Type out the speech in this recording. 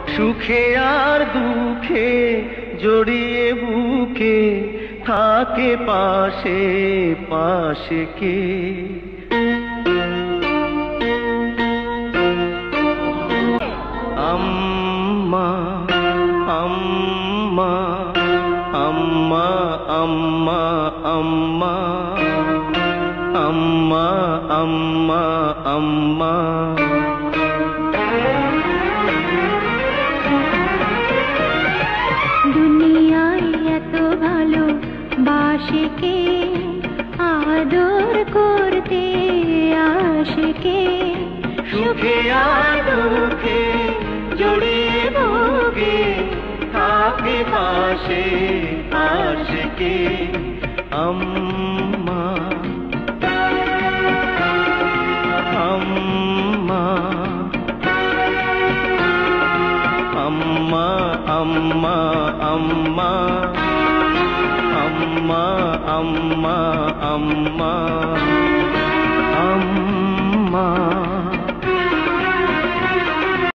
সুখে আর দুঃখে জড়িয়ে বুকে থাকে পাশে পাশে কে। আম্মা আম্মা আম্মা আম্মা আম্মা আম্মা আম্মা আম্মা। দুনিয়ায় এত ভালো বাসে কে, আদর করতে আসে কে। সুখে আর দুঃখে জড়িয়ে বুকে থাকে পাশে পাশে কে। আম্মা আম্মা আম্মা আম্মা আম্মা আম্মা আম্মা আম্মা।